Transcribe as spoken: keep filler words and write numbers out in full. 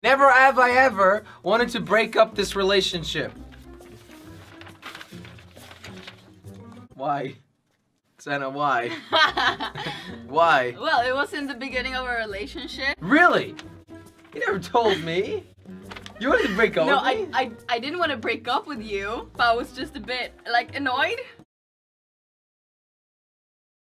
Never have I ever wanted to break up this relationship. Why? Sanna, why? Why? Well, it was in the beginning of our relationship. Really? You never told me. You wanted to break up No, with I, me? I, I didn't want to break up with you, but I was just a bit, like, annoyed.